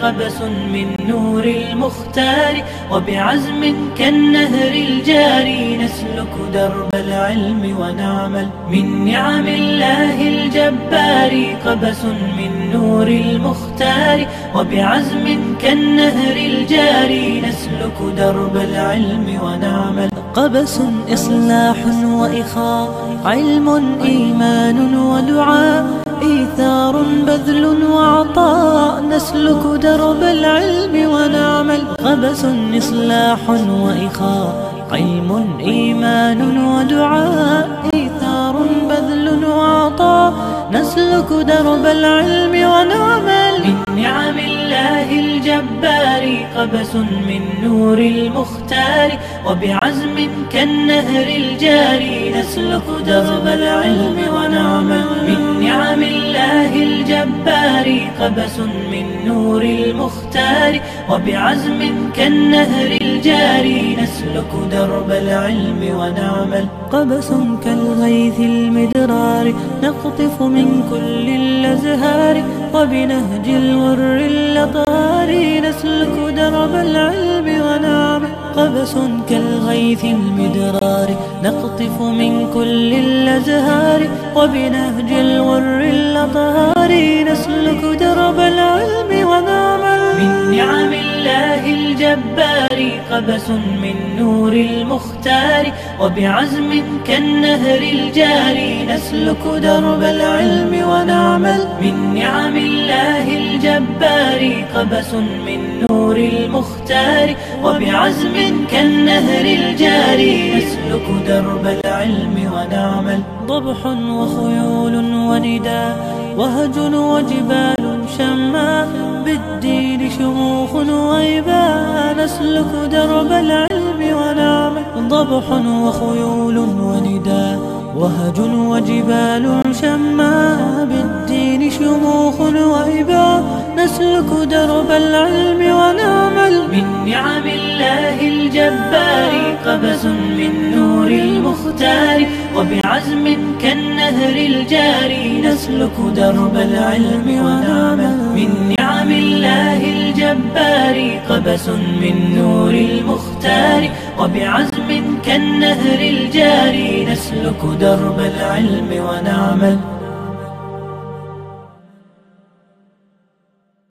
قبس من نور المختار، وبعزم كالنهر الجاري نسلك درب العلم ونعمل. من نعم الله الجبار قبس من نور المختار، وبعزم كالنهر الجاري نسلك درب العلم ونعمل. قبس إصلاح وإخاء، علم إيمان ودعاء، إيثار بذل وعطاء نسلك درب العلم ونعمل. قبس إصلاح وإخاء، علم إيمان ودعاء، إيثار بذل وعطاء نسلك درب العلم ونعمل. من نعم الله الجبار قبس من نور المختار، وبعزم كالنهر الجاري نسلك درب العلم ونعمل. من نعم الله الجبار قبس من نور المختار، وبعزم كالنهر الجاري نسلك درب العلم ونعمل. قبس كالغيث المدرار نقطف من كل الأزهار، وبنهج الغر الأطهار نسلك درب العلم ونعمل. قبس كالغيث المدرار نقطف من كل الأزهار، وبنهج الغر الأطهار نسلك درب العلم ونعمل. من نعم الله الجبار قبس من نور المختار، وبعزم كالنهر الجاري نسلك درب العلم ونعمل. من نعم الله الجبار قبس من نور المختار، وبعزم كالنهر الجاري نسلك درب العلم ونعمل. ضبح وخيول ونداء، وهج وجبال شماء، بالدين شموخ وإباء نسلك درب العلم ونعمل. ضبح وخيول ونداء، وهج وجبال شماء، بالدين شموخ وإباء نسلك درب العلم ونعمل. من نعم الله الجبار قبس من نور المختار، وبعزم كالنهر الجاري نسلك درب العلم ونعمل. من نعم الله الجبار قبس من نور المختار، وبعزم كالنهر الجاري نسلك درب العلم ونعمل.